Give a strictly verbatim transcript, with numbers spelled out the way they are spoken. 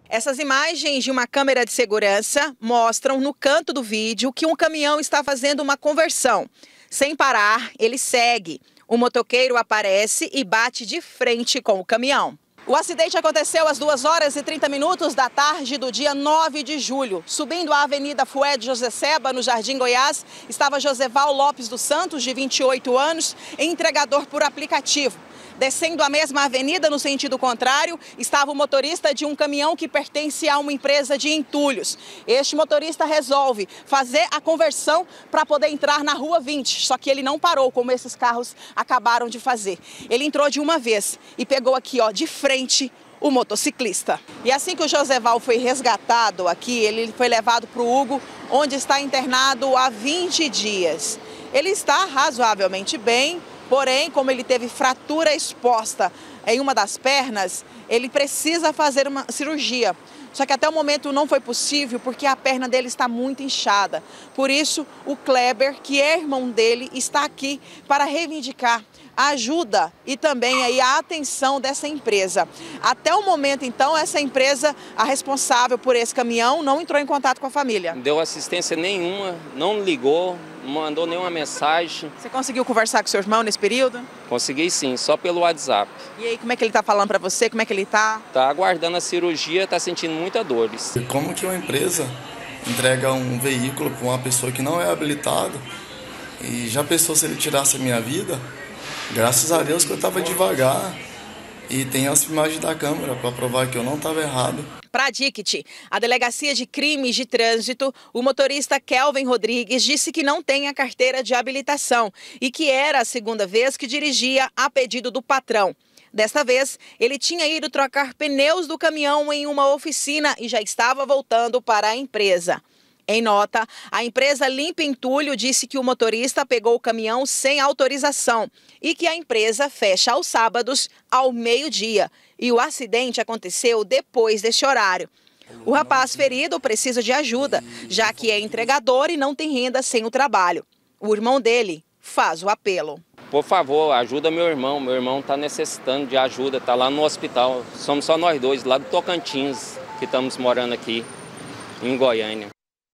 Essas imagens de uma câmera de segurança mostram no canto do vídeo que um caminhão está fazendo uma conversão. Sem parar, ele segue. O motoqueiro aparece e bate de frente com o caminhão. O acidente aconteceu às duas horas e trinta minutos da tarde do dia nove de julho. Subindo a Avenida Fued José Seba, no Jardim Goiás, estava Joseval Lopes dos Santos, de vinte e oito anos, entregador por aplicativo. Descendo a mesma avenida no sentido contrário, estava o motorista de um caminhão que pertence a uma empresa de entulhos. Este motorista resolve fazer a conversão para poder entrar na Rua vinte, só que ele não parou, como esses carros acabaram de fazer. Ele entrou de uma vez e pegou aqui, ó, de frente, o motociclista. E assim que o Joseval foi resgatado aqui, ele foi levado para o Hugo, onde está internado há vinte dias. Ele está razoavelmente bem. Porém, como ele teve fratura exposta em uma das pernas, ele precisa fazer uma cirurgia. Só que até o momento não foi possível porque a perna dele está muito inchada. Por isso, o Kleber, que é irmão dele, está aqui para reivindicar a ajuda e também aí a atenção dessa empresa. Até o momento, então, essa empresa, a responsável por esse caminhão, não entrou em contato com a família. Não deu assistência nenhuma, não ligou, não mandou nenhuma mensagem. Você conseguiu conversar com seu irmão nesse período? Consegui sim, só pelo WhatsApp. E aí, como é que ele está falando para você? Como é que ele está? Está aguardando a cirurgia, está sentindo muita dores. Como que uma empresa entrega um veículo para uma pessoa que não é habilitada? E já pensou se ele tirasse a minha vida? Graças a Deus que eu estava devagar e tem as imagens da câmera para provar que eu não estava errado. Para a DICT, a Delegacia de Crimes de Trânsito, o motorista Kelvin Rodrigues disse que não tem a carteira de habilitação e que era a segunda vez que dirigia a pedido do patrão. Desta vez, ele tinha ido trocar pneus do caminhão em uma oficina e já estava voltando para a empresa. Em nota, a empresa Limpa Entulho disse que o motorista pegou o caminhão sem autorização e que a empresa fecha aos sábados ao meio-dia. E o acidente aconteceu depois deste horário. O rapaz ferido precisa de ajuda, já que é entregador e não tem renda sem o trabalho. O irmão dele faz o apelo. Por favor, ajuda meu irmão. Meu irmão está necessitando de ajuda, está lá no hospital. Somos só nós dois, lá do Tocantins, que estamos morando aqui em Goiânia.